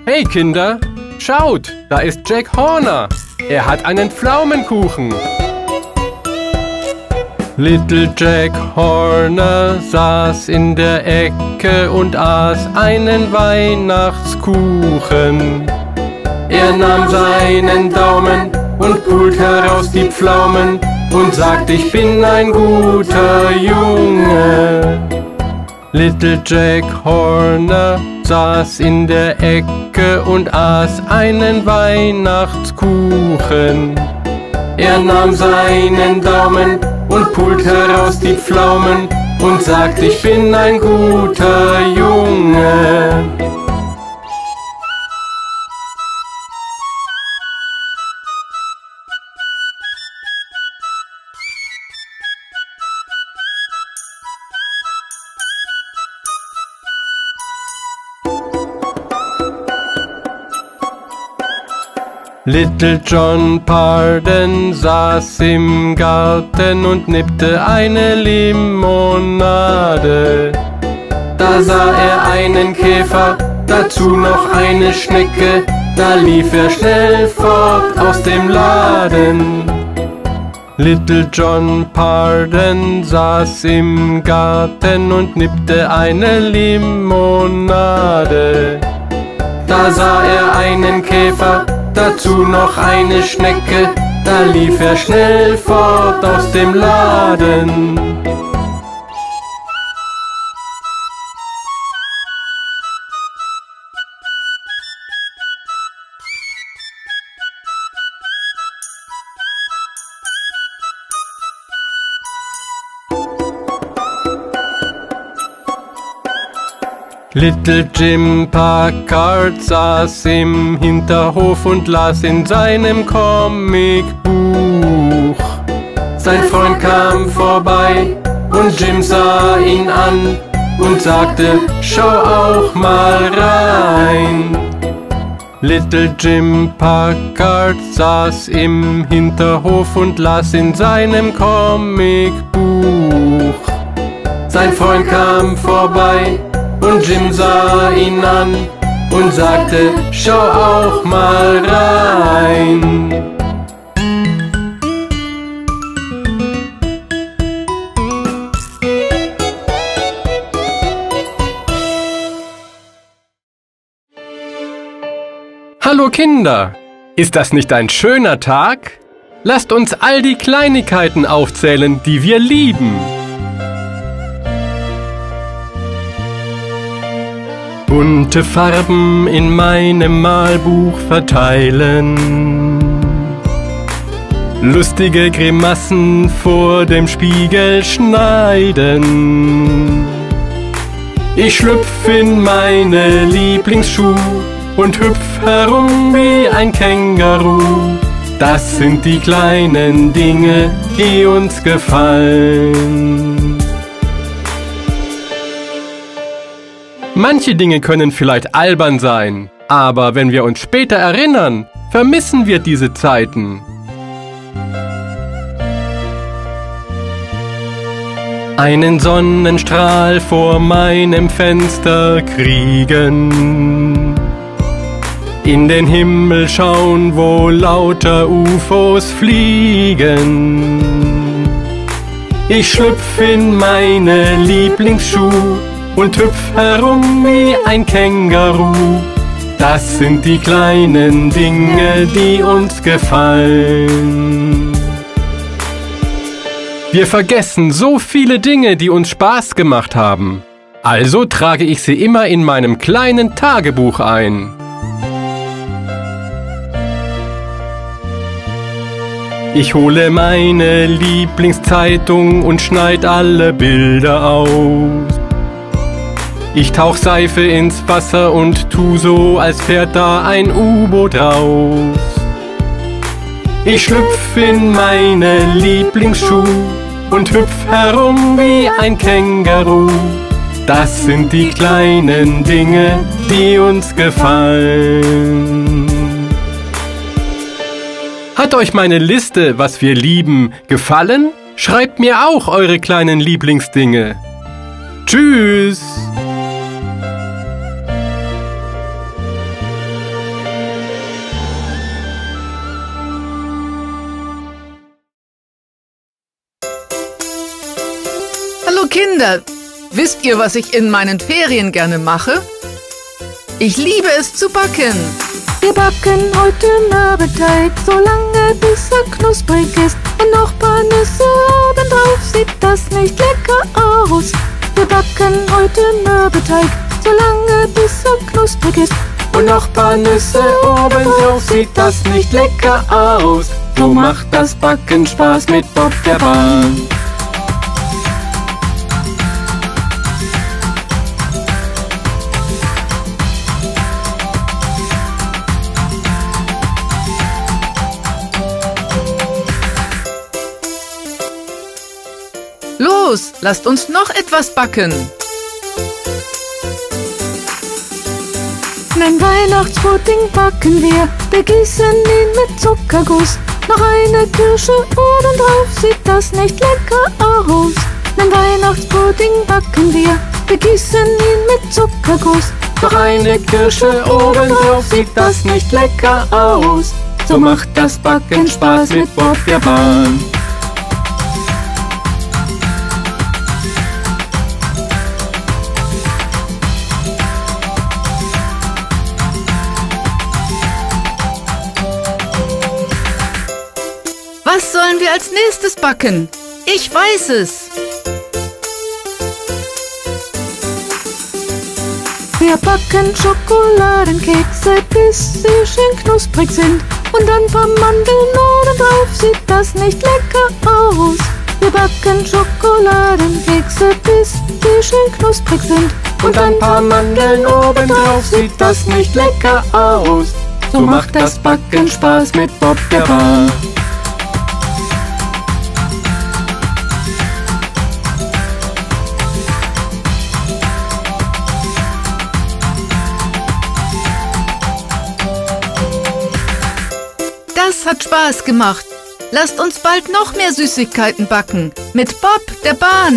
Hey Kinder, schaut, da ist Jack Horner. Er hat einen Pflaumenkuchen. Little Jack Horner saß in der Ecke und aß einen Weihnachtskuchen. Er nahm seinen Daumen und pult heraus die Pflaumen und sagt, ich bin ein guter Junge. Little Jack Horner saß in der Ecke und aß einen Weihnachtskuchen. Er nahm seinen Daumen und pult heraus die Pflaumen und sagt, ich bin ein guter Junge. Little John Pardon saß im Garten und nippte eine Limonade. Da sah er einen Käfer, dazu noch eine Schnecke, da lief er schnell fort aus dem Laden. Little John Pardon saß im Garten und nippte eine Limonade. Da sah er einen Käfer, dazu noch eine Schnecke, da lief er schnell fort aus dem Laden. Little Jim Packard saß im Hinterhof und las in seinem Comicbuch. Sein Freund kam vorbei und Jim sah ihn an und sagte, schau auch mal rein. Little Jim Packard saß im Hinterhof und las in seinem Comicbuch. Sein Freund kam vorbei und Jim sah ihn an und sagte, schau auch mal rein. Hallo Kinder, ist das nicht ein schöner Tag? Lasst uns all die Kleinigkeiten aufzählen, die wir lieben. Bunte Farben in meinem Malbuch verteilen, lustige Grimassen vor dem Spiegel schneiden. Ich schlüpf in meine Lieblingsschuh und hüpf herum wie ein Känguru. Das sind die kleinen Dinge, die uns gefallen. Manche Dinge können vielleicht albern sein, aber wenn wir uns später erinnern, vermissen wir diese Zeiten. Einen Sonnenstrahl vor meinem Fenster kriegen, in den Himmel schauen, wo lauter UFOs fliegen. Ich schlüpf in meine Lieblingsschuh und hüpf herum wie ein Känguru. Das sind die kleinen Dinge, die uns gefallen. Wir vergessen so viele Dinge, die uns Spaß gemacht haben. Also trage ich sie immer in meinem kleinen Tagebuch ein. Ich hole meine Lieblingszeitung und schneid alle Bilder aus. Ich tauch Seife ins Wasser und tu so, als fährt da ein U-Boot raus. Ich schlüpf in meine Lieblingsschuh und hüpf herum wie ein Känguru. Das sind die kleinen Dinge, die uns gefallen. Hat euch meine Liste, was wir lieben, gefallen? Schreibt mir auch eure kleinen Lieblingsdinge. Tschüss! Kinder, wisst ihr, was ich in meinen Ferien gerne mache? Ich liebe es zu backen. Wir backen heute Mürbeteig, solange bis er knusprig ist. Und noch paar Nüsse obendrauf, sieht das nicht lecker aus. Wir backen heute Mürbeteig, solange bis er knusprig ist. Und noch paar Nüsse obendrauf, sieht das nicht lecker aus. So macht das Backen Spaß mit Bob der Bahn. Los, lasst uns noch etwas backen. Nen Weihnachtspudding backen wir begießen ihn mit Zuckerguss. Noch eine Kirsche obendrauf, sieht das nicht lecker aus. Nen Weihnachtspudding backen wir begießen ihn mit Zuckerguss. Noch eine Kirsche obendrauf, sieht das nicht lecker aus. So macht das Backen Spaß mit Bob der Bahn. Was sollen wir als nächstes backen? Ich weiß es. Wir backen Schokoladenkekse, bis sie schön knusprig sind. Und ein paar Mandeln obendrauf, sieht das nicht lecker aus. Wir backen Schokoladenkekse, bis sie schön knusprig sind. Und ein paar Mandeln obendrauf, sieht das nicht lecker aus. So macht das Backen Spaß mit Bob der Bahn. Das hat Spaß gemacht. Lasst uns bald noch mehr Süßigkeiten backen. Mit Bob der Bahn.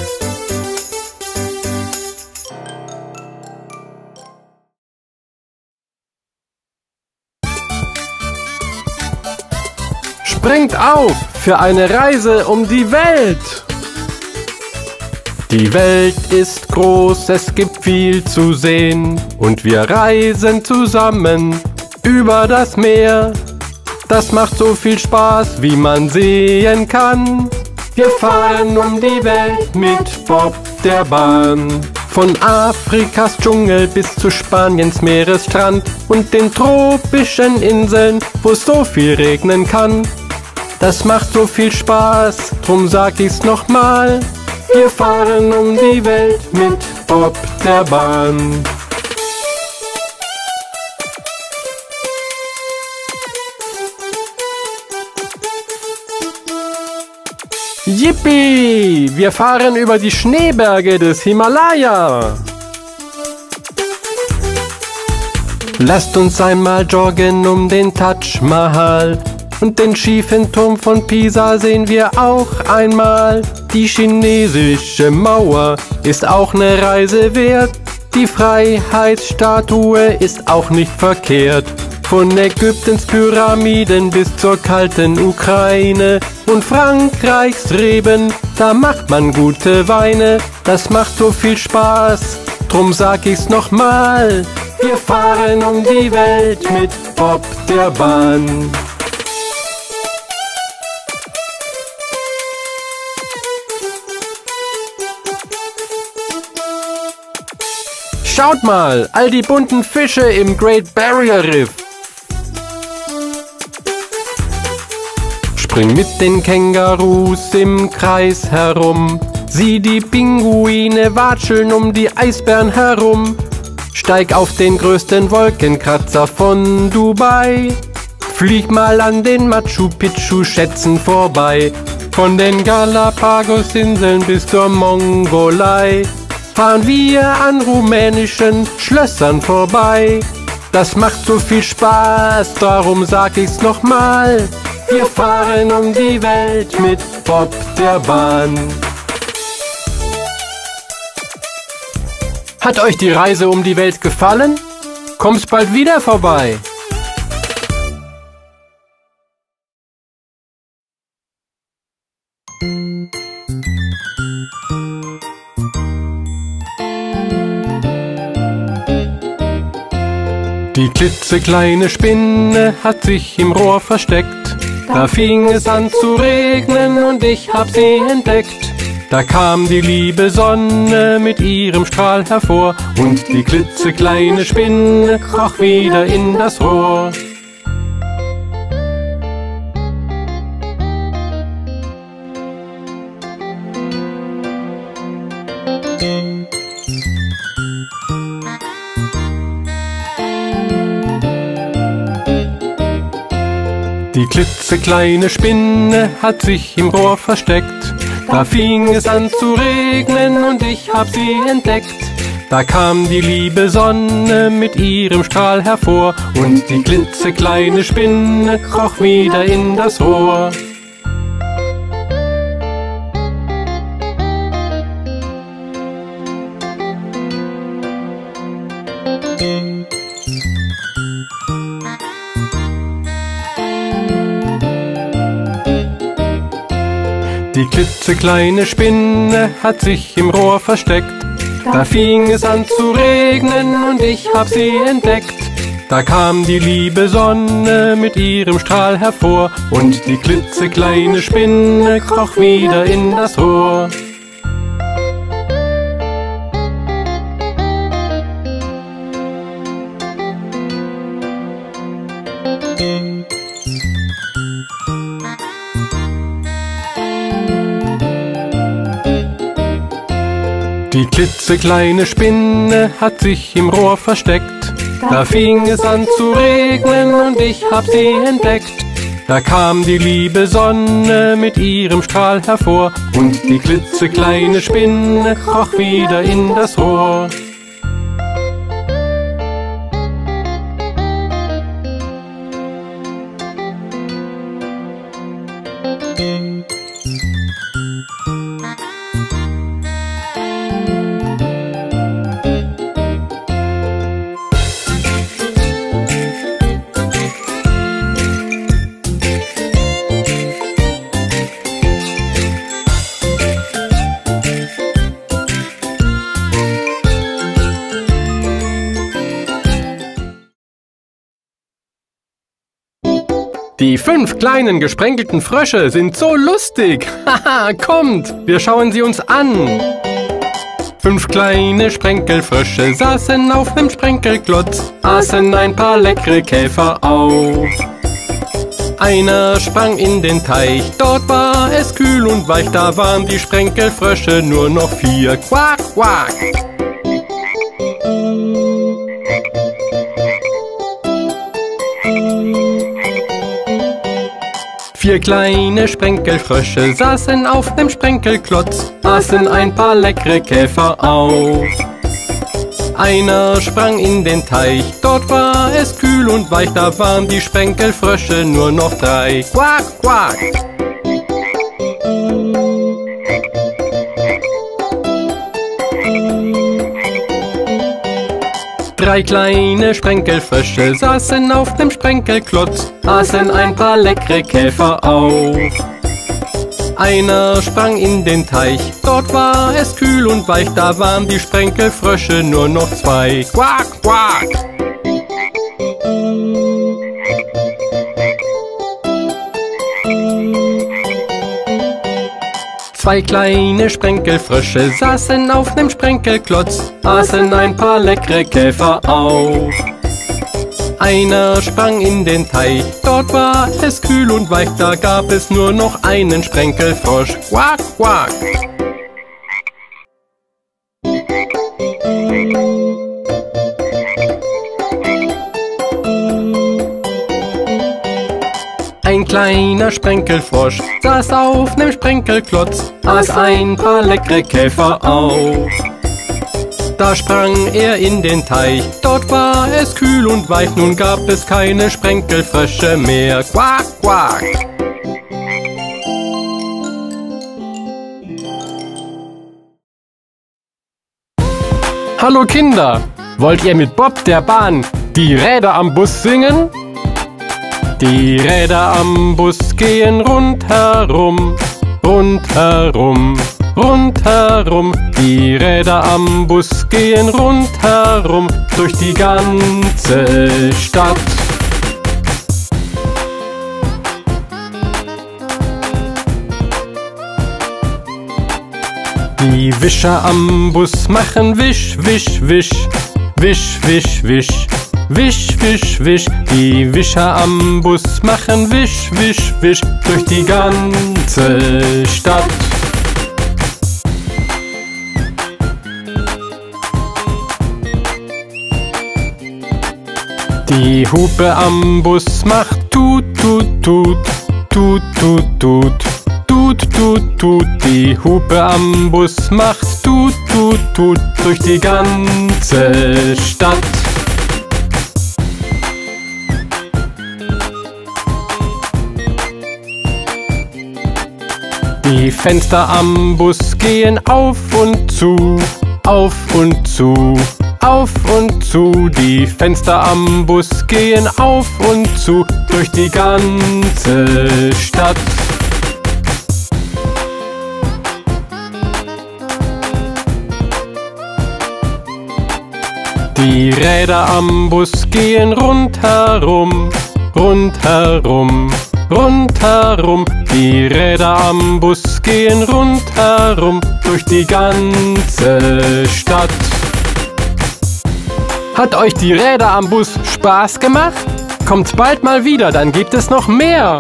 Springt auf für eine Reise um die Welt! Die Welt ist groß, es gibt viel zu sehen. Und wir reisen zusammen über das Meer. Das macht so viel Spaß, wie man sehen kann. Wir fahren um die Welt mit Bob der Bahn. Von Afrikas Dschungel bis zu Spaniens Meeresstrand und den tropischen Inseln, wo es so viel regnen kann. Das macht so viel Spaß, drum sag ich's nochmal. Wir fahren um die Welt mit Bob der Bahn. Yippie! Wir fahren über die Schneeberge des Himalaya. Lasst uns einmal joggen um den Taj Mahal. Und den schiefen Turm von Pisa sehen wir auch einmal. Die chinesische Mauer ist auch eine Reise wert. Die Freiheitsstatue ist auch nicht verkehrt. Von Ägyptens Pyramiden bis zur kalten Ukraine und Frankreichs Reben, da macht man gute Weine. Das macht so viel Spaß, drum sag ich's nochmal. Wir fahren um die Welt mit Bob der Bahn. Schaut mal, all die bunten Fische im Great Barrier Reef. Spring mit den Kängurus im Kreis herum. Sieh die Pinguine watscheln um die Eisbären herum. Steig auf den größten Wolkenkratzer von Dubai. Flieg mal an den Machu Picchu Schätzen vorbei. Von den Galapagos-Inseln bis zur Mongolei fahren wir an rumänischen Schlössern vorbei. Das macht so viel Spaß, darum sag ich's nochmal. Wir fahren um die Welt mit Bob der Bahn. Hat euch die Reise um die Welt gefallen? Kommt's bald wieder vorbei. Die klitzekleine Spinne hat sich im Rohr versteckt. Da fing es an zu regnen und ich hab sie entdeckt. Da kam die liebe Sonne mit ihrem Strahl hervor und die klitzekleine Spinne kroch wieder in das Rohr. Die klitzekleine Spinne hat sich im Rohr versteckt. Da fing es an zu regnen und ich hab sie entdeckt. Da kam die liebe Sonne mit ihrem Strahl hervor und die klitzekleine Spinne kroch wieder in das Rohr. Die klitzekleine Spinne hat sich im Rohr versteckt. Da fing es an zu regnen und ich hab sie entdeckt. Da kam die liebe Sonne mit ihrem Strahl hervor und die klitzekleine Spinne kroch wieder in das Rohr. Die klitzekleine Spinne hat sich im Rohr versteckt. Da fing es an zu regnen und ich hab sie entdeckt. Da kam die liebe Sonne mit ihrem Strahl hervor und die klitzekleine Spinne kroch wieder in das Rohr. Die 5 kleinen gesprenkelten Frösche sind so lustig. Haha, kommt, wir schauen sie uns an. 5 kleine Sprenkelfrösche saßen auf nem Sprenkelklotz, aßen ein paar leckere Käfer auf. Einer sprang in den Teich, dort war es kühl und weich, da waren die Sprenkelfrösche nur noch 4. Quack, quack. Vier kleine Sprenkelfrösche saßen auf nem Sprenkelklotz, aßen ein paar leckere Käfer auf. Einer sprang in den Teich, dort war es kühl und weich, da waren die Sprenkelfrösche nur noch 3. Quack, quack. Drei kleine Sprenkelfrösche saßen auf dem Sprenkelklotz, aßen ein paar leckere Käfer auf. Einer sprang in den Teich, dort war es kühl und weich, da waren die Sprenkelfrösche nur noch 2. Quack, quack. Zwei kleine Sprenkelfrösche saßen auf nem Sprenkelklotz, aßen ein paar leckere Käfer auf. Einer sprang in den Teich, dort war es kühl und weich, da gab es nur noch einen Sprenkelfrosch. Quack, quack. Ein kleiner Sprenkelfrosch saß auf nem Sprenkelklotz, aß ein paar leckere Käfer auf. Da sprang er in den Teich, dort war es kühl und weich, nun gab es keine Sprenkelfrösche mehr. Quack, quack. Hallo Kinder, wollt ihr mit Bob der Bahn die Räder am Bus singen? Die Räder am Bus gehen rundherum, rundherum, rundherum. Die Räder am Bus gehen rundherum durch die ganze Stadt. Die Wischer am Bus machen wisch, wisch, wisch, wisch, wisch, wisch, wisch, wisch, wisch. Die Wischer am Bus machen wisch, wisch, wisch durch die ganze Stadt. Die Hupe am Bus macht tut, tut, tut, tut, tut, tut, tut, tut, tut. Die Hupe am Bus macht tut, tut, tut durch die ganze Stadt. Die Fenster am Bus gehen auf und zu, auf und zu, auf und zu. Die Fenster am Bus gehen auf und zu durch die ganze Stadt. Die Räder am Bus gehen rundherum, rundherum, rundherum. Die Räder am Bus gehen rundherum durch die ganze Stadt. Hat euch die Räder am Bus Spaß gemacht? Kommt bald mal wieder, dann gibt es noch mehr.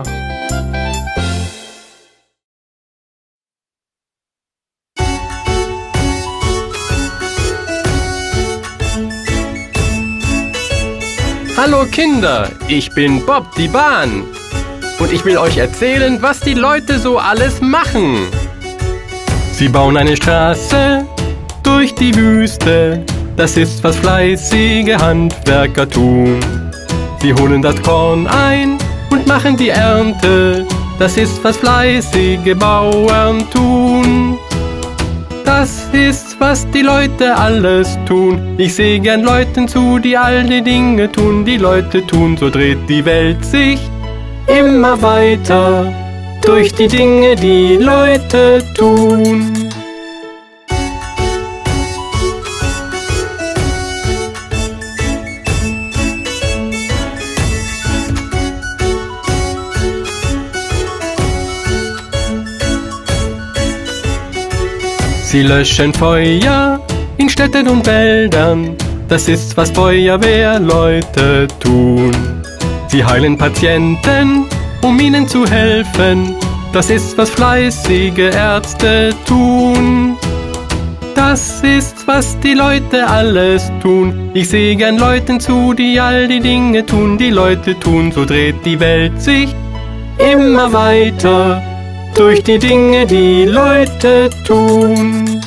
Hallo Kinder, ich bin Bob die Bahn und ich will euch erzählen, was die Leute so alles machen. Sie bauen eine Straße durch die Wüste, das ist, was fleißige Handwerker tun. Sie holen das Korn ein und machen die Ernte, das ist, was fleißige Bauern tun. Das ist, was die Leute alles tun. Ich sehe gern Leuten zu, die all die Dinge tun, die Leute tun. So dreht die Welt sich immer weiter durch die Dinge, die Leute tun. Sie löschen Feuer in Städten und Wäldern, das ist, was Feuerwehrleute tun. Sie heilen Patienten, um ihnen zu helfen, das ist, was fleißige Ärzte tun. Das ist, was die Leute alles tun. Ich sehe gern Leuten zu, die all die Dinge tun, die Leute tun. So dreht die Welt sich immer weiter durch die Dinge, die Leute tun.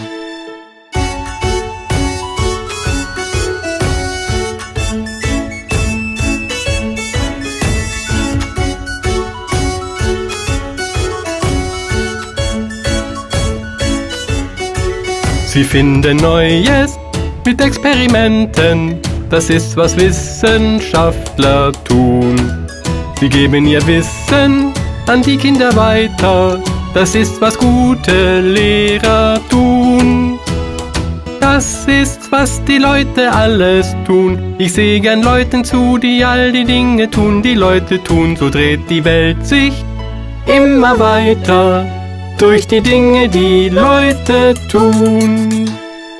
Sie finden Neues mit Experimenten, das ist, was Wissenschaftler tun. Sie geben ihr Wissen an die Kinder weiter, das ist, was gute Lehrer tun. Das ist, was die Leute alles tun. Ich sehe gern Leuten zu, die all die Dinge tun, die Leute tun. So dreht die Welt sich immer weiter durch die Dinge, die Leute tun.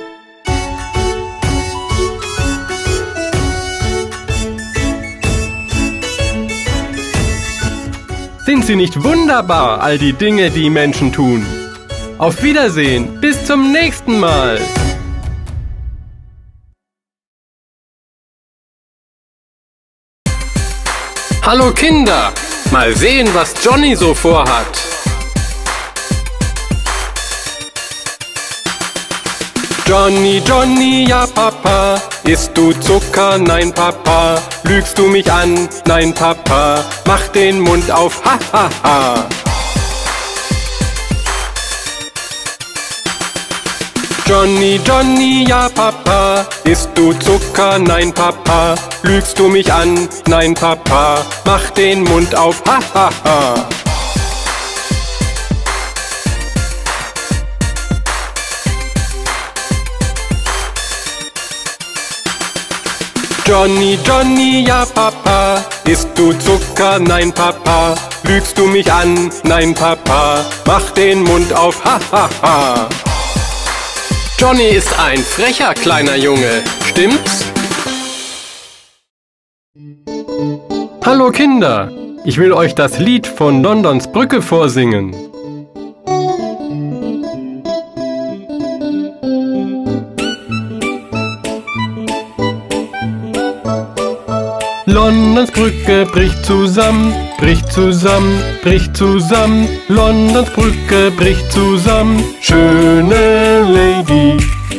Sind sie nicht wunderbar, all die Dinge, die Menschen tun? Auf Wiedersehen, bis zum nächsten Mal! Hallo Kinder, mal sehen, was Johnny so vorhat. Johnny, Johnny, ja Papa, isst du Zucker? Nein Papa. Lügst du mich an? Nein Papa. Mach den Mund auf, ha ha ha. Johnny, Johnny, ja Papa, isst du Zucker? Nein Papa. Lügst du mich an? Nein Papa. Mach den Mund auf, ha ha ha. Johnny, Johnny, ja Papa. Isst du Zucker? Nein Papa. Lügst du mich an? Nein Papa. Mach den Mund auf, ha ha ha. Johnny ist ein frecher kleiner Junge, stimmt's? Hallo Kinder, ich will euch das Lied von Londons Brücke vorsingen. Londons Brücke bricht zusammen, bricht zusammen, bricht zusammen. Londons Brücke bricht zusammen, schöne Lady.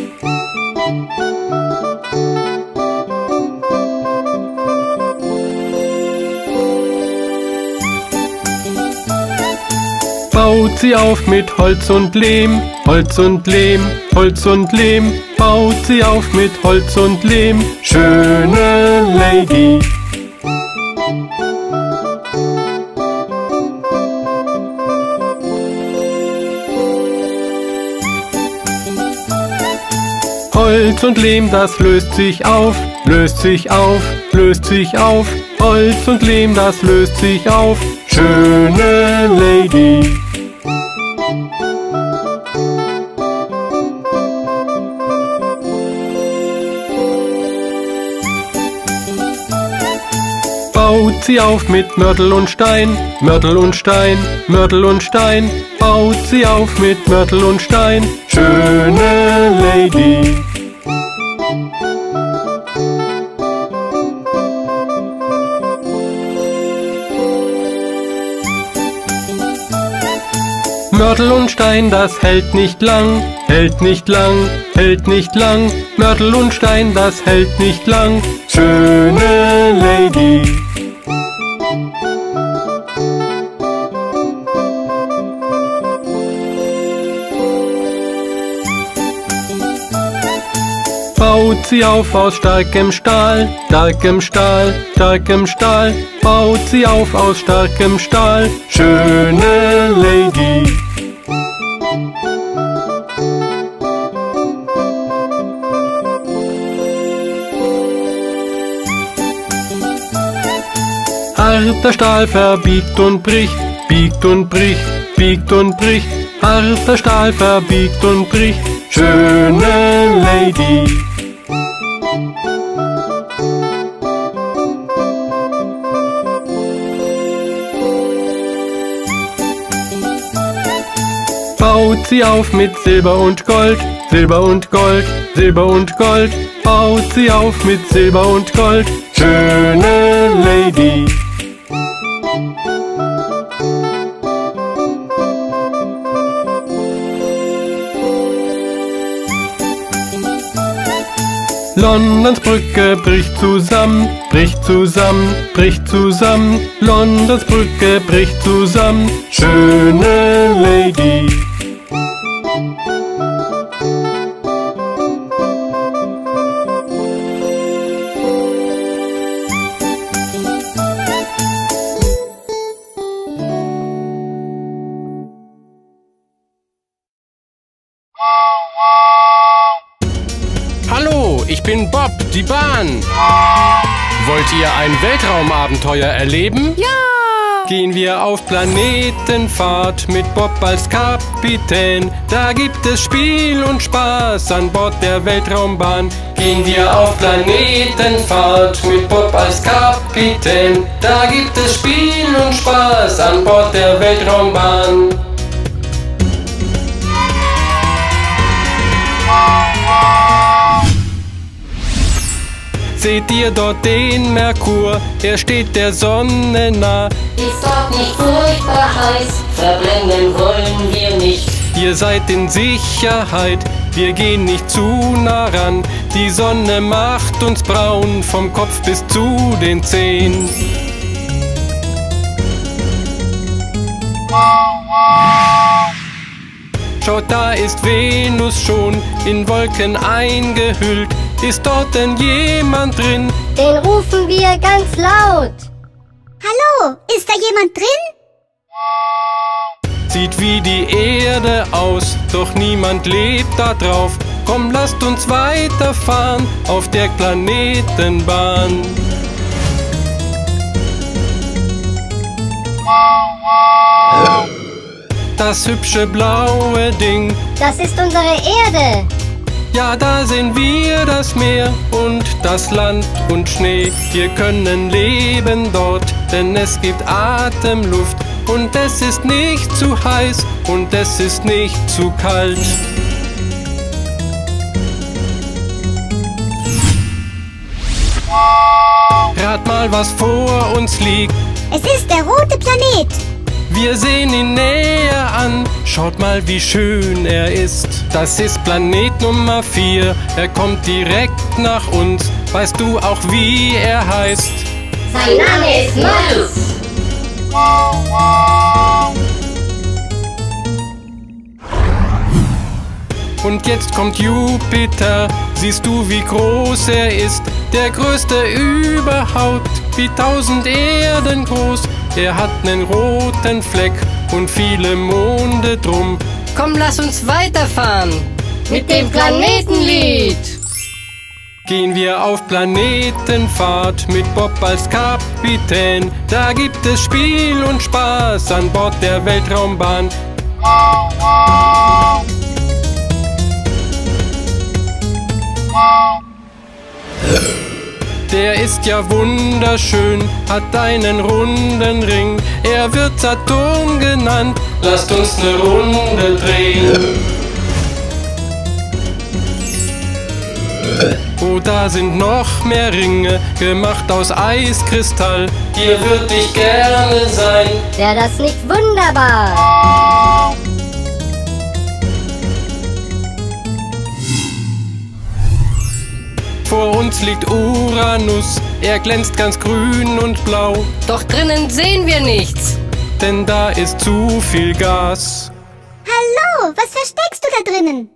Baut sie auf mit Holz und Lehm, Holz und Lehm, Holz und Lehm. Baut sie auf mit Holz und Lehm, schöne Lady. Holz und Lehm, das löst sich auf, löst sich auf, löst sich auf. Holz und Lehm, das löst sich auf, schöne Lady. Baut sie auf mit Mörtel und Stein, Mörtel und Stein, Mörtel und Stein. Baut sie auf mit Mörtel und Stein, schöne Lady. Mörtel und Stein, das hält nicht lang, hält nicht lang, hält nicht lang. Mörtel und Stein, das hält nicht lang, schöne Lady. Baut sie auf aus starkem Stahl, starkem Stahl, starkem Stahl. Baut sie auf aus starkem Stahl, schöne Lady. Harter Stahl verbiegt und bricht, biegt und bricht, biegt und bricht. Harter Stahl verbiegt und bricht, schöne Lady. Baut sie auf mit Silber und Gold, Silber und Gold, Silber und Gold. Baut sie auf mit Silber und Gold, schöne Lady. Londons Brücke bricht zusammen, bricht zusammen, bricht zusammen. Londons Brücke bricht zusammen, schöne Lady. Hallo, ich bin Bob, die Bahn. Wollt ihr ein Weltraumabenteuer erleben? Ja! Gehen wir auf Planetenfahrt mit Bob als Kapitän. Da gibt es Spiel und Spaß an Bord der Weltraumbahn. Gehen wir auf Planetenfahrt mit Bob als Kapitän. Da gibt es Spiel und Spaß an Bord der Weltraumbahn. Seht ihr dort den Merkur? Er steht der Sonne nah. Ist dort nicht furchtbar heiß? Verbrennen wollen wir nicht. Ihr seid in Sicherheit, wir gehen nicht zu nah ran. Die Sonne macht uns braun, vom Kopf bis zu den Zehen. Schaut, da ist Venus schon in Wolken eingehüllt. Ist dort denn jemand drin? Den rufen wir ganz laut. Hallo, ist da jemand drin? Sieht wie die Erde aus, doch niemand lebt da drauf. Komm, lasst uns weiterfahren auf der Planetenbahn. Das hübsche blaue Ding, Das ist unsere Erde. ja, da sehen wir das Meer und das Land und Schnee. Wir können leben dort, denn es gibt Atemluft. Und es ist nicht zu heiß und es ist nicht zu kalt. Rat mal, was vor uns liegt. Es ist der rote Planet. Wir sehen ihn näher an. Schaut mal, wie schön er ist. Das ist Planet Nummer 4. Er kommt direkt nach uns. Weißt du auch, wie er heißt? Sein Name ist Mars. Und jetzt kommt Jupiter. Siehst du, wie groß er ist? Der größte überhaupt, wie 1000 Erden groß. Er hat nen roten Fleck und viele Monde drum. Komm, lass uns weiterfahren mit dem Planetenlied. Gehen wir auf Planetenfahrt mit Bob als Kapitän. Da gibt es Spiel und Spaß an Bord der Weltraumbahn. Der ist ja wunderschön, hat einen runden Ring. Er wird Saturn genannt. Lasst uns ne Runde drehen. Oh, da sind noch mehr Ringe, gemacht aus Eiskristall. Hier würd ich gerne sein. Wäre das nicht wunderbar? Vor uns liegt Uranus, er glänzt ganz grün und blau. Doch drinnen sehen wir nichts. Denn da ist zu viel Gas. Hallo, was versteckst du da drinnen?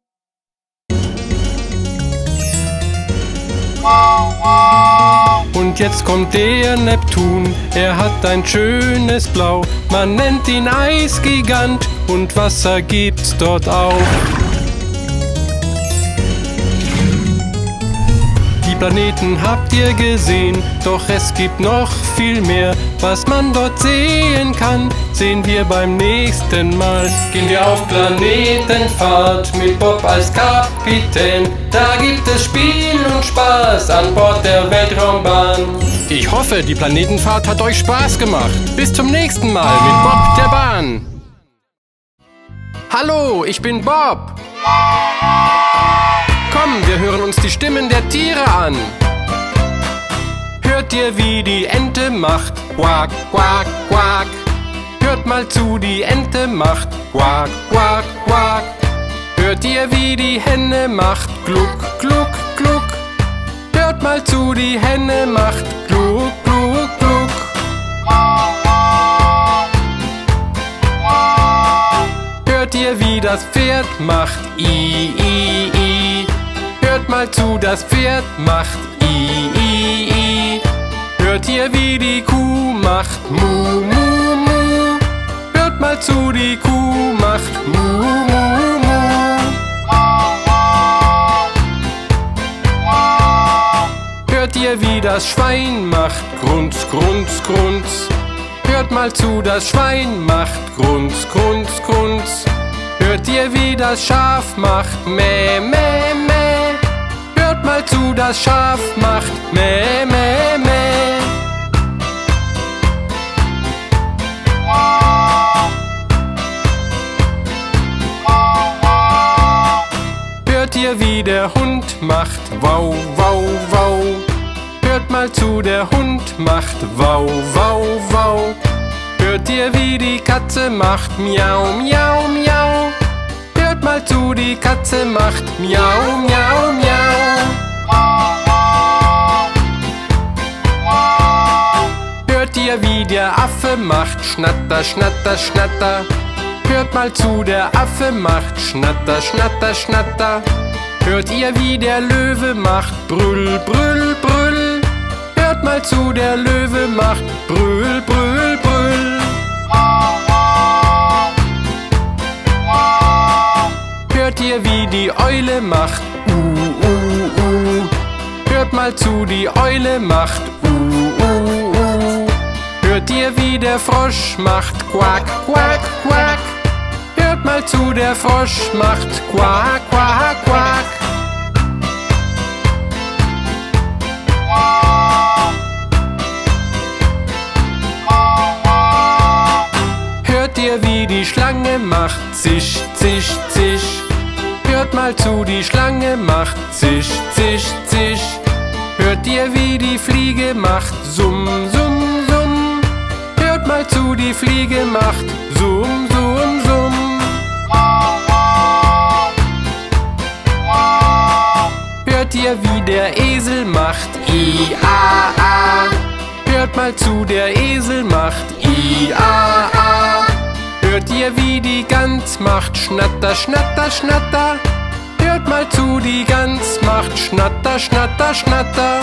Und jetzt kommt der Neptun, er hat ein schönes Blau. Man nennt ihn Eisgigant und Wasser gibt's dort auch. Die Planeten habt ihr gesehen, doch es gibt noch viel mehr. Was man dort sehen kann, sehen wir beim nächsten Mal. Gehen wir auf Planetenfahrt mit Bob als Kapitän. Da gibt es Spiel und Spaß an Bord der Weltraumbahn. Ich hoffe, die Planetenfahrt hat euch Spaß gemacht. Bis zum nächsten Mal mit Bob der Bahn. Hallo, ich bin Bob. Komm, wir hören uns die Stimmen der Tiere an. Hört ihr, wie die Ente macht? Quack, quack, quack. Hört mal zu, die Ente macht. Quack, quack, quack. Hört ihr, wie die Henne macht? Gluck, gluck, gluck. Hört mal zu, die Henne macht. Gluck, gluck, gluck. Hört ihr, wie das Pferd macht? I, I, I. Hört mal zu, das Pferd macht I, I, I. Hört ihr, wie die Kuh macht? Mu, mu, mu. Hört mal zu, die Kuh macht Mu, mu, mu. Hört ihr, wie das Schwein macht? Grunz, grunz, grunz. Hört mal zu, das Schwein macht Grunz, grunz, grunz. Hört ihr, wie das Schaf macht? Mäh, mäh, mäh. Hört mal zu, das Schaf macht Mäh, mäh, mäh. Hört ihr, wie der Hund macht? Wow, wow, wow. Hört mal zu, der Hund macht Wow, wow, wow. Hört ihr, wie die Katze macht? Miau, miau, miau. Hört mal zu, die Katze macht Miau, miau, miau. Hört ihr, wie der Affe macht? Schnatter, schnatter, schnatter. Hört mal zu, der Affe macht Schnatter, schnatter, schnatter. Hört ihr, wie der Löwe macht? Brüll, brüll, brüll. Hört mal zu, der Löwe macht Brüll, brüll, brüll. Hört ihr, wie die Eule macht. Hört mal zu, die Eule macht. Hört ihr, wie der Frosch macht? Quack, quack, quack. Hört mal zu, der Frosch macht. Quack, quack, quack. Hört ihr, wie die Schlange macht? Zisch, zisch, zisch. Hört mal zu, die Schlange macht. Zisch, zisch, zisch. Hört ihr, wie die Fliege macht? Summ, summ, summ. Hört mal zu, die Fliege macht. Summ, summ, summ. Hört ihr, wie der Esel macht? I, a, a. Hört mal zu, der Esel macht. I, a, a. Hört ihr, wie die Gans macht? Schnatter, schnatter, schnatter. Hört mal zu, die Gans macht. Schnatter, schnatter, schnatter.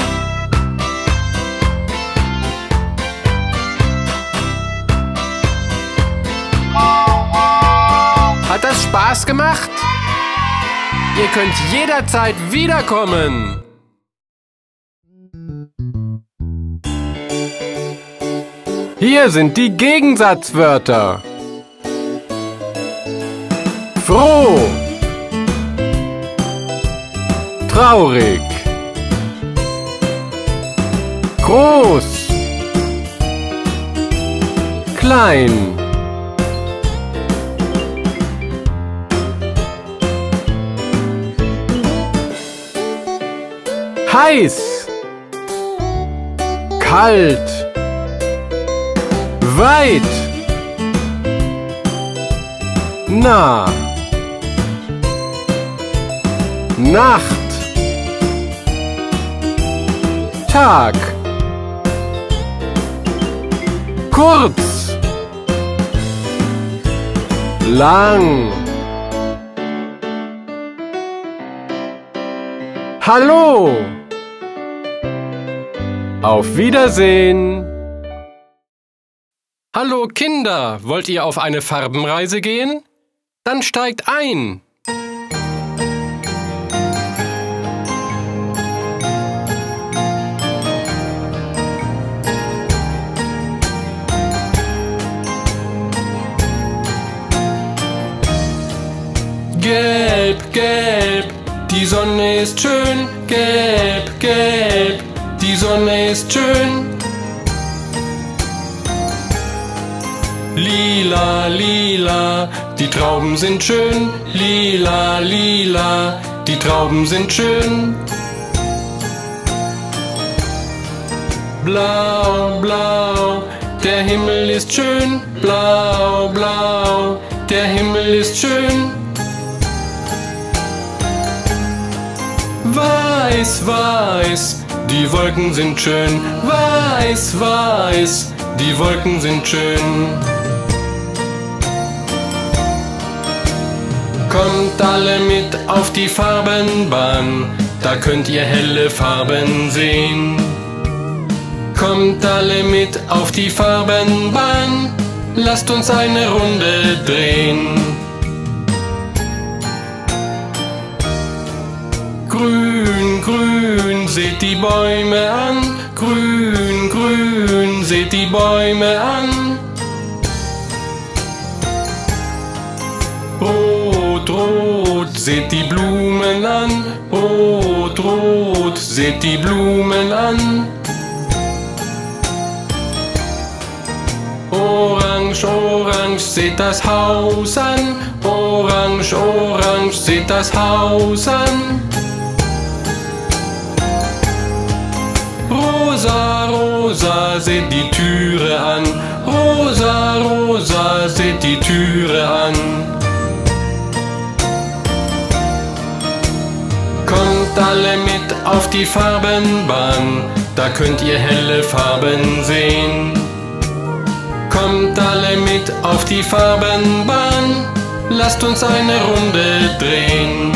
Hat das Spaß gemacht? Ihr könnt jederzeit wiederkommen. Hier sind die Gegensatzwörter. Froh, traurig, groß, klein, heiß, kalt, weit, nah, Nacht, Tag, kurz, lang, hallo, auf Wiedersehen. Hallo Kinder, wollt ihr auf eine Farbenreise gehen? Dann steigt ein. Gelb, gelb, die Sonne ist schön. Gelb, gelb, die Sonne ist schön. Lila, lila, die Trauben sind schön. Lila, lila, die Trauben sind schön. Blau, blau, der Himmel ist schön. Blau, blau, der Himmel ist schön. Weiß, weiß, die Wolken sind schön. Weiß, weiß, die Wolken sind schön. Kommt alle mit auf die Farbenbahn, da könnt ihr helle Farben sehen. Kommt alle mit auf die Farbenbahn, lasst uns eine Runde drehen. Grün, grün, seht die Bäume an. Grün, grün, seht die Bäume an. Rot, rot, seht die Blumen an. Rot, rot, seht die Blumen an. Orange, orange, seht das Haus an. Orange, orange, seht das Haus an. Rosa, rosa, seht die Türe an. Rosa, rosa, seht die Türe an. Kommt alle mit auf die Farbenbahn, da könnt ihr helle Farben sehen. Kommt alle mit auf die Farbenbahn, lasst uns eine Runde drehen.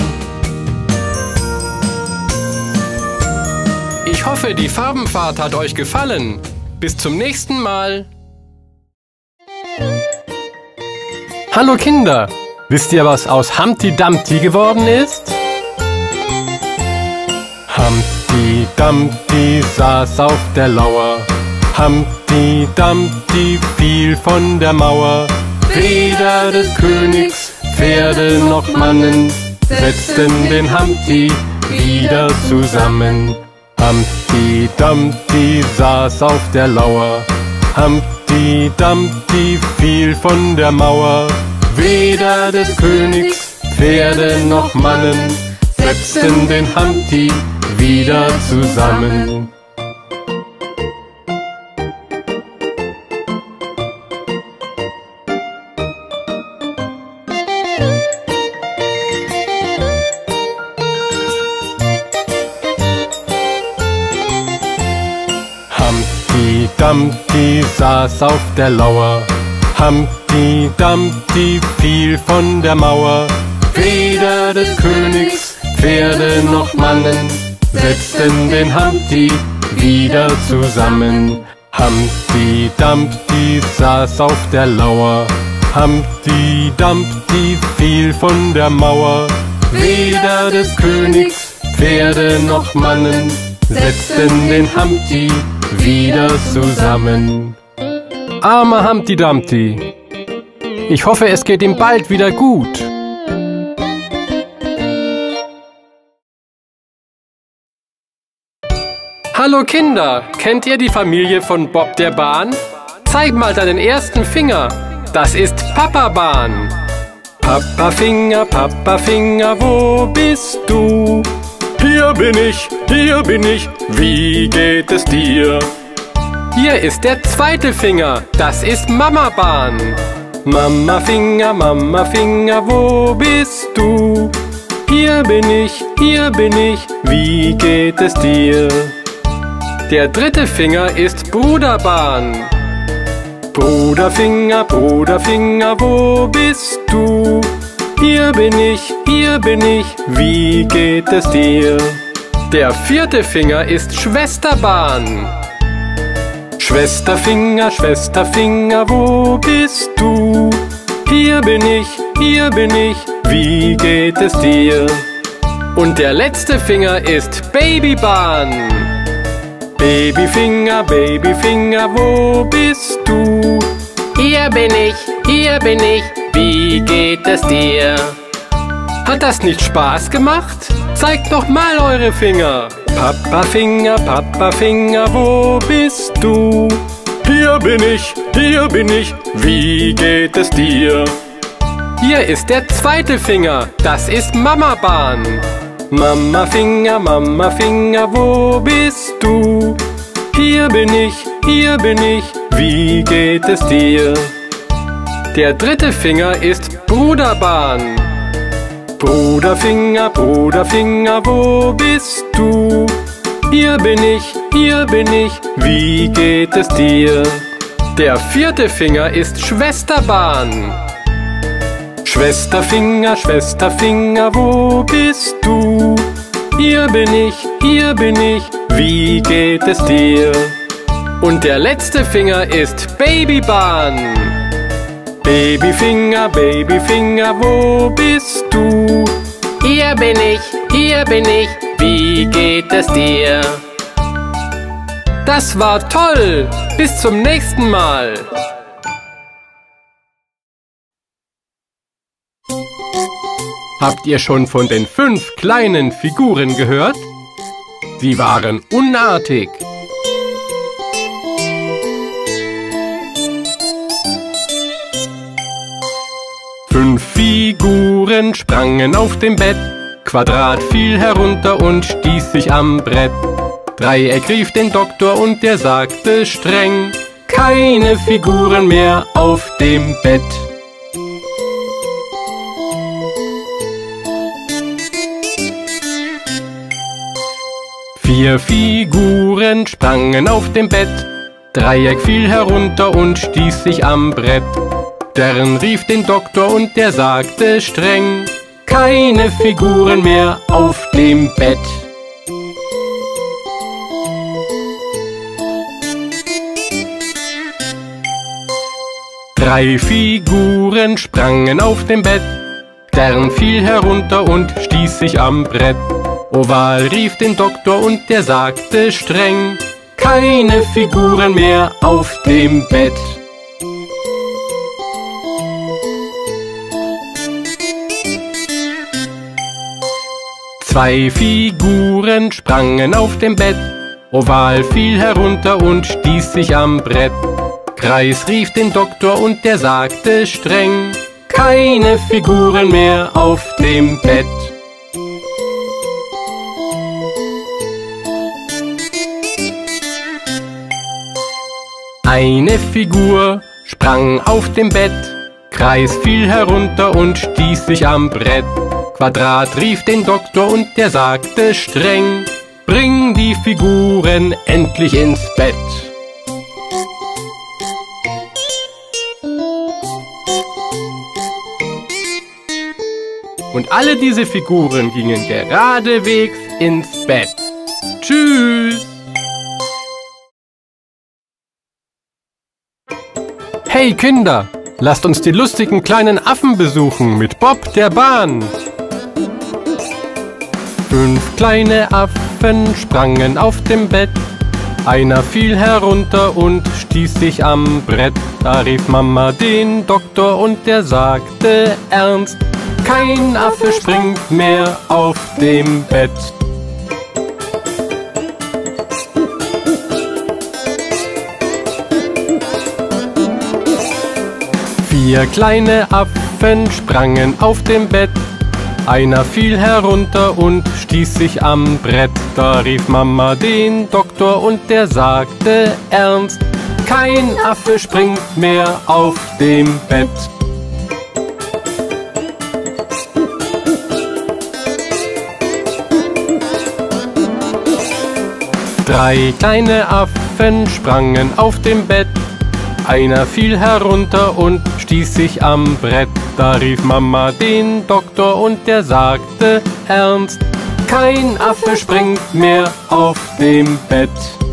Ich hoffe, die Farbenfahrt hat euch gefallen. Bis zum nächsten Mal. Hallo Kinder, Wisst ihr, was aus Humpty Dumpty geworden ist? Humpty Dumpty saß auf der Lauer. Humpty Dumpty fiel von der Mauer. Weder des Königs Pferde noch Mannen setzten den Humpty wieder zusammen. Humpty Dumpty saß auf der Lauer. Humpty Dumpty fiel von der Mauer. Weder des Königs Pferde noch Mannen setzten den Humpty wieder zusammen. Humpty Dumpty saß auf der Lauer. Humpty Dumpty fiel von der Mauer. Weder des Königs Pferde noch Mannen setzten den Humpty wieder zusammen. Humpty Dumpty saß auf der Lauer. Humpty Dumpty fiel von der Mauer. Weder des Königs Pferde noch Mannen setzten den Humpty wieder zusammen. Armer Humpty Dumpty. Ich hoffe, es geht ihm bald wieder gut. Hallo Kinder, kennt ihr die Familie von Bob der Bahn? Zeig mal deinen ersten Finger. Das ist Papa Bahn. Papa Finger, wo bist du? Hier bin ich, wie geht es dir? Hier ist der zweite Finger, das ist Mama Bahn. Mama Finger, wo bist du? Hier bin ich, wie geht es dir? Der dritte Finger ist Bruder Bahn. Bruder Finger, wo bist du? Hier bin ich, wie geht es dir? Der vierte Finger ist Schwester Bahn. Schwester Finger, wo bist du? Hier bin ich, wie geht es dir? Und der letzte Finger ist Baby Bahn. Baby Finger, wo bist du? Hier bin ich, wie geht es dir? Hat das nicht Spaß gemacht? Zeigt doch mal eure Finger. Papa Finger, wo bist du? Hier bin ich, wie geht es dir? Hier ist der zweite Finger, das ist Mama Bahn. Mama Finger, wo bist du? Hier bin ich, wie geht es dir? Der dritte Finger ist Bruder Bahn. Bruder Finger, wo bist du? Hier bin ich, wie geht es dir? Der vierte Finger ist Schwester Bahn. Schwester Finger, wo bist du? Hier bin ich, wie geht es dir? Und der letzte Finger ist Baby Bahn. Baby Finger, wo bist du? Hier bin ich, wie geht es dir? Das war toll! Bis zum nächsten Mal! Habt ihr schon von den 5 kleinen Figuren gehört? Sie waren unartig. Fünf Figuren sprangen auf dem Bett. Quadrat fiel herunter und stieß sich am Brett. Dreieck rief den Doktor und der sagte streng: keine Figuren mehr auf dem Bett. Vier Figuren sprangen auf dem Bett. Dreieck fiel herunter und stieß sich am Brett. Stern rief den Doktor und der sagte streng: keine Figuren mehr auf dem Bett. Drei Figuren sprangen auf dem Bett. Stern fiel herunter und stieß sich am Brett. Oval rief den Doktor und der sagte streng: keine Figuren mehr auf dem Bett. Zwei Figuren sprangen auf dem Bett. Oval fiel herunter und stieß sich am Brett. Kreis rief den Doktor und der sagte streng: keine Figuren mehr auf dem Bett. Eine Figur sprang auf dem Bett. Kreis fiel herunter und stieß sich am Brett. Quadrat rief den Doktor und der sagte streng: bring die Figuren endlich ins Bett. Und alle diese Figuren gingen geradewegs ins Bett. Tschüss! Hey Kinder, lasst uns die lustigen kleinen Affen besuchen mit Bob der Bahn. 5 kleine Affen sprangen auf dem Bett. Einer fiel herunter und stieß sich am Brett. Da rief Mama den Doktor und der sagte ernst: kein Affe springt mehr auf dem Bett. Vier kleine Affen sprangen auf dem Bett. Einer fiel herunter und stieß sich am Brett. Da rief Mama den Doktor und der sagte ernst: kein Affe springt mehr auf dem Bett. Drei kleine Affen sprangen auf dem Bett. Einer fiel herunter und stieß sich am Brett. Da rief Mama den Doktor und der sagte ernst: kein Affe springt mehr auf dem Bett.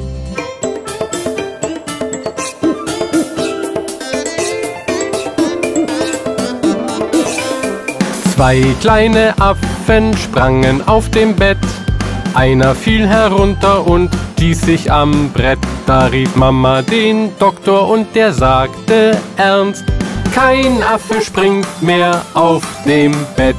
Zwei kleine Affen sprangen auf dem Bett. Einer fiel herunter und stieß sich am Brett. Da rief Mama den Doktor und der sagte ernst: kein Affe springt mehr auf dem Bett.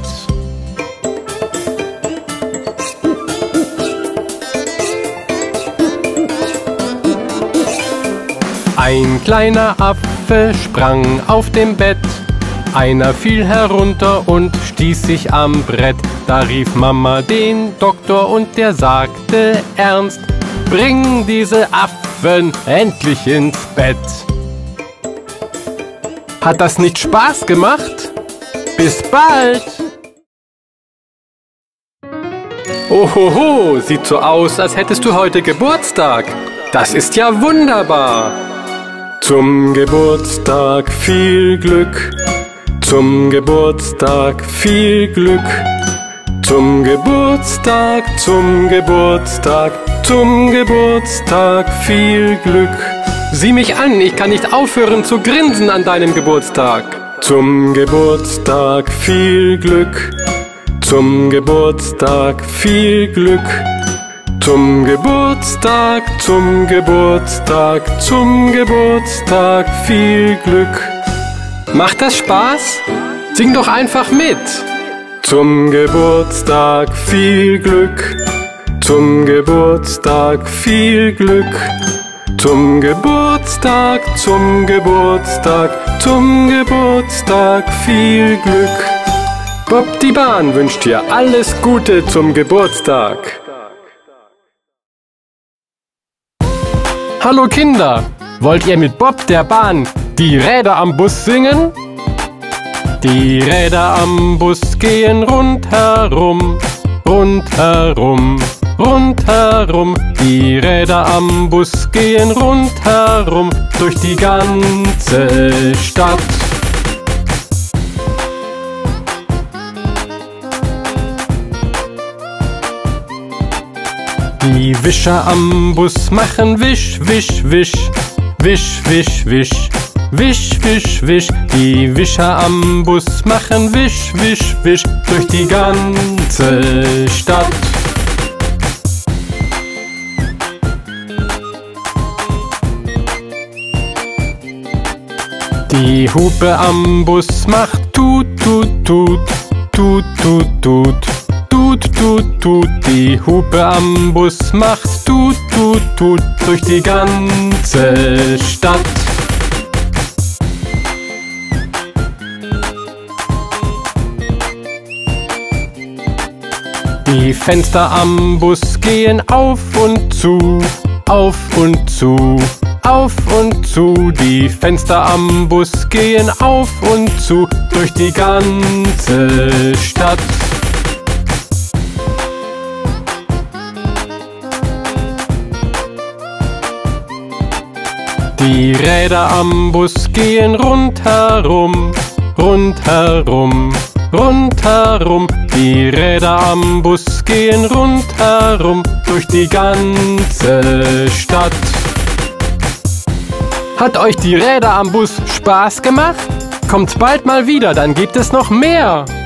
Ein kleiner Affe sprang auf dem Bett. Einer fiel herunter und stieß sich am Brett. Da rief Mama den Doktor und der sagte ernst: bring diese Affen endlich ins Bett. Hat das nicht Spaß gemacht? Bis bald! Ohoho, sieht so aus, als hättest du heute Geburtstag. Das ist ja wunderbar. Zum Geburtstag viel Glück. Zum Geburtstag viel Glück. Zum Geburtstag, zum Geburtstag, zum Geburtstag viel Glück. Sieh mich an, ich kann nicht aufhören zu grinsen an deinem Geburtstag. Zum Geburtstag viel Glück. Zum Geburtstag viel Glück. Zum Geburtstag, zum Geburtstag, zum Geburtstag viel Glück. Macht das Spaß? Sing doch einfach mit. Zum Geburtstag viel Glück. Zum Geburtstag viel Glück. Zum Geburtstag, zum Geburtstag, zum Geburtstag viel Glück. Bob die Bahn wünscht dir alles Gute zum Geburtstag. Hallo Kinder, wollt ihr mit Bob der Bahn die Räder am Bus singen? Die Räder am Bus gehen rundherum, rundherum, rundherum. Die Räder am Bus gehen rundherum durch die ganze Stadt. Die Wischer am Bus machen wisch, wisch, wisch, wisch, wisch, wisch, Wisch, wisch, wisch, die Wischer am Bus machen wisch, wisch, wisch durch die ganze Stadt. Die Hupe am Bus macht tut, tut, tut, tut, tut, tut, tut, tut, tut. Die Hupe am Bus macht tut, tut, tut durch die ganze Stadt. Die Fenster am Bus gehen auf und zu, auf und zu, auf und zu. Die Fenster am Bus gehen auf und zu durch die ganze Stadt. Die Räder am Bus gehen rundherum, rundherum, rundherum. Die Räder am Bus gehen rundherum durch die ganze Stadt. Hat euch die Räder am Bus Spaß gemacht? Kommt bald mal wieder, dann gibt es noch mehr.